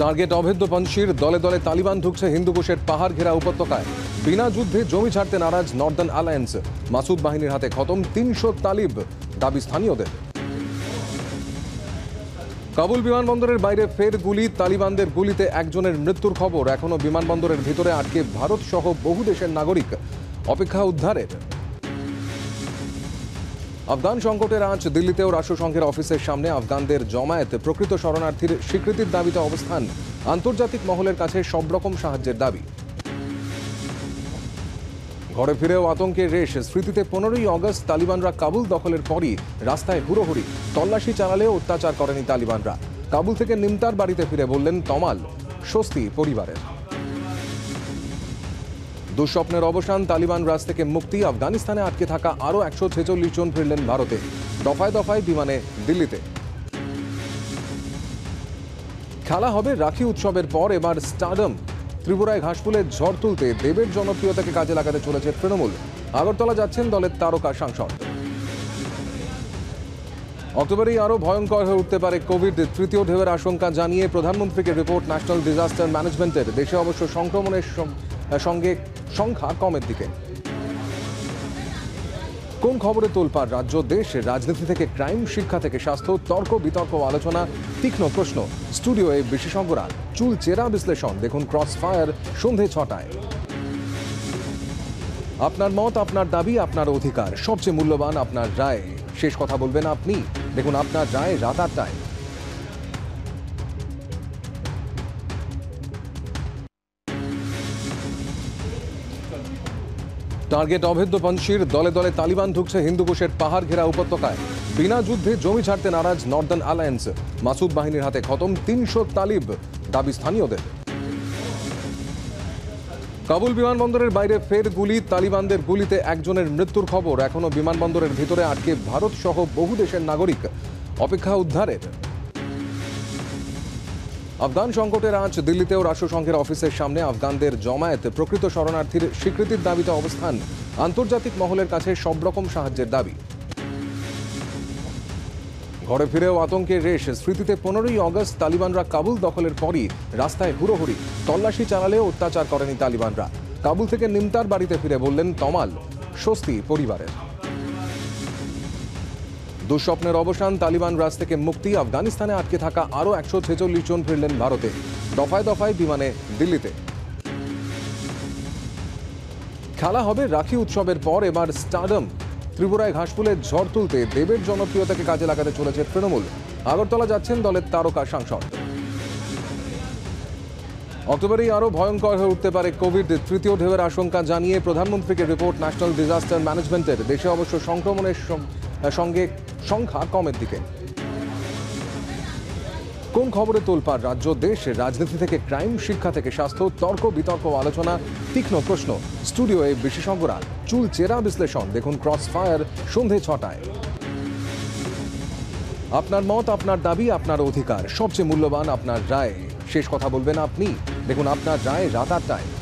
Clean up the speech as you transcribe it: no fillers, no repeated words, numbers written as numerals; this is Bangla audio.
টার্গেট অভেদ্য পঞ্চির দলে দলে তালিবান ঢুকছে হিন্দুকুশের পাহাড় ঘেরা উপত্যকায়। বিনা যুদ্ধে জমি ছাড়তে নারাজ নর্দার্ন অ্যালায়েন্স। মাসুদ বাহিনীর হাতে খতম ৩০০ তালিব, দাবি স্থানীয়দের। কাবুল বিমানবন্দরের বাইরে ফের গুলি, তালিবানদের গুলিতে একজনের মৃত্যুর খবর। এখনো বিমানবন্দরের ভিতরে আটকে ভারত সহ বহু দেশের নাগরিক, অপেক্ষা উদ্ধারের। আফগান সংকটের আঁচ দিল্লিতেও রাষ্ট্রসংঘের অফিসের সামনে আফগানদের জমায়েত। প্রকৃত শরণার্থীর স্বীকৃতির দাবিতে অবস্থান, আন্তর্জাতিক মহলের কাছে সব রকম সাহায্যের দাবি। ঘরে ফিরেও আতঙ্কের রেশ। স্মৃতিতে 15ই অগস্ট তালিবানরা কাবুল দখলের পরই রাস্তায় হুড়োহুড়ি, তল্লাশি চালালেও অত্যাচার করেনি তালিবানরা। কাবুল থেকে নিমতার বাড়িতে ফিরে বললেন তমাল, স্বস্তি পরিবারের। দুঃস্বপ্নের অবসান, তালিবান রাজ থেকে মুক্তি। আফগানিস্তানে আটকে থাকা আরও 146 জন ফিরলেন ভারতে, দফায় দফায় বিমানে দিল্লিতে। খেলা হবে রাখি উৎসবের পর এবার স্টারডম। ত্রিপুরায় ঘাসফুলের ঝড় তুলতে দেবের জনপ্রিয়তাকে কাজে লাগাতে চলেছে তৃণমূল। আগরতলা যাচ্ছেন দলের তারকা সাংসদ। অক্টোবরেই আরও ভয়ঙ্কর হয়ে উঠতে পারে কোভিড তৃতীয় ঢেউয়ের আশঙ্কা জানিয়ে প্রধানমন্ত্রীকে রিপোর্ট ন্যাশনাল ডিজাস্টার ম্যানেজমেন্টের। দেশে অবশ্য সংক্রমণের সঙ্গে সংখ্যা কমের দিকে। কোন খবরে তোলপাড় রাজ্য দেশ? রাজনীতি থেকে ক্রাইম, শিক্ষা থেকে স্বাস্থ্য, তর্ক বিতর্ক আলোচনা, তীক্ষ্ণ প্রশ্ন। স্টুডিওয়ে বিশেষজ্ঞরা, চুল চেরা বিশ্লেষণ। দেখুন ক্রস ফায়ার সন্ধে 6টায়। আপনার মত, আপনার দাবি, আপনার অধিকার। সবচেয়ে মূল্যবান আপনার রায়। শেষ কথা বলবেন আপনি। দেখুন আপনার রায় রাত 8টায়। টার্গেট অভেদ্য পঞ্চির দলে দলে তালিবান ঢুকছে হিন্দুকুশের পাহাড় ঘেরা উপত্যকায়। বিনা যুদ্ধে জমি ছাড়তে নারাজ নর্দার্ন অ্যালায়েন্স। মাসুদ বাহিনীর হাতে খতম ৩০০ তালিব, দাবি স্থানীয়দের। কাবুল বিমানবন্দরের বাইরে ফের গুলি, তালিবানদের গুলিতে একজনের মৃত্যুর খবর। এখনো বিমানবন্দরের ভিতরে আটকে ভারত সহ বহু দেশের নাগরিক, অপেক্ষা উদ্ধারের। আফগান সংকটের আঁচ দিল্লিতেও রাষ্ট্রসংঘের অফিসের সামনে আফগানদের জমায়েত। প্রকৃত শরণার্থীর স্বীকৃতির দাবিতে অবস্থান, আন্তর্জাতিক মহলের কাছে সব রকম সাহায্যের দাবি। ঘরে ফিরেও আতঙ্কের রেশ। স্মৃতিতে 15ই অগস্ট তালিবানরা কাবুল দখলের পরই রাস্তায় হুড়োহুড়ি, তল্লাশি চালালেও অত্যাচার করেনি তালিবানরা। কাবুল থেকে নিমতার বাড়িতে ফিরে বললেন তমাল, স্বস্তি পরিবারের। দুঃস্বপ্নের অবসান, তালিবান রাজ থেকে মুক্তি। আফগানিস্তানে আটকে থাকা আরও 146 জন ফিরলেন ভারতে, দফায় দফায় বিমানে দিল্লিতে। খেলা হবে রাখি উৎসবের পর এবার স্টারডম। ত্রিপুরায় ঘাসফুলের ঝড় তুলতে দেবের জনপ্রিয়তাকে কাজে লাগাতে চলেছে তৃণমূল। আগরতলা যাচ্ছেন দলের তারকা সাংসদ। অক্টোবরেই আরও ভয়ঙ্কর হয়ে উঠতে পারে কোভিড তৃতীয় ঢেউয়ের আশঙ্কা জানিয়ে প্রধানমন্ত্রীকে রিপোর্ট ন্যাশনাল ডিজাস্টার ম্যানেজমেন্টের। দেশে অবশ্য সংক্রমণের সঙ্গে সংখ্যা কমের দিকে। কোন খবরে তোলপাড় রাজ্য দেশ? রাজনীতি থেকে ক্রাইম, শিক্ষা থেকে স্বাস্থ্য, তর্ক বিতর্ক আলোচনা, তীক্ষ্ণ প্রশ্ন। স্টুডিওয়ে বিশেষজ্ঞরা, চুল চেরা বিশ্লেষণ। দেখুন ক্রস ফায়ার সন্ধে 6টায়। আপনার মত, আপনার দাবি, আপনার অধিকার। সবচেয়ে মূল্যবান আপনার রায়। শেষ কথা বলবেন আপনি। দেখুন আপনার রায় রাত 8টায়।